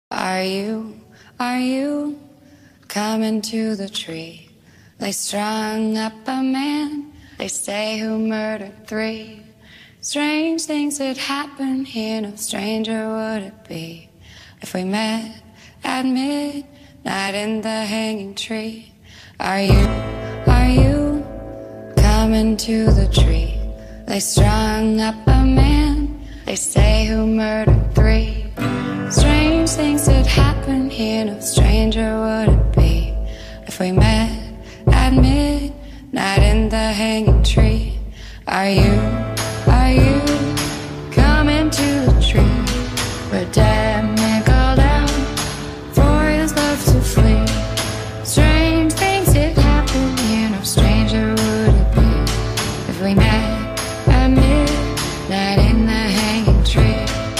Are you coming to the tree? They strung up a man, they say, who murdered 3. Strange things that happen here, no stranger would it be if we met at midnight in the hanging tree. Are you coming to the tree? They strung up a man, they say, who murdered 3. Strange things that happen here, no stranger would it be if we met at midnight in the hanging tree. Are you coming to the tree where dead men go down for his love to flee? Strange things that happen here, no stranger would it be if we met at midnight in the hanging tree.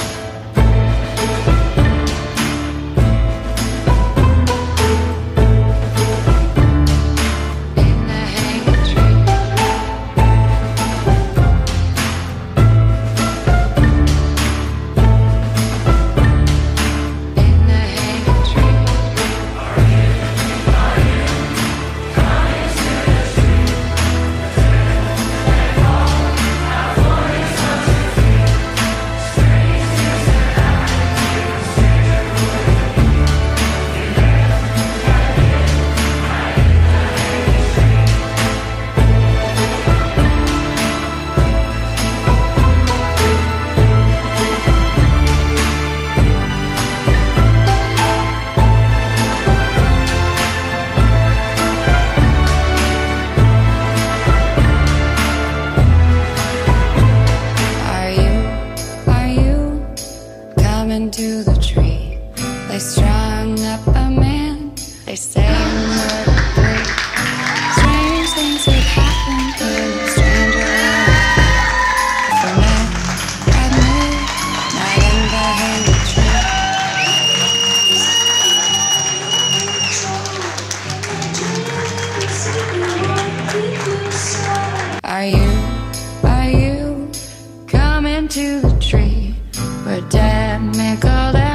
To the tree, they strung up a man, they say, who murdered 3. Strange things that happen here, no stranger if we met at midnight in the hanging tree. Are you coming to the tree where dead men go down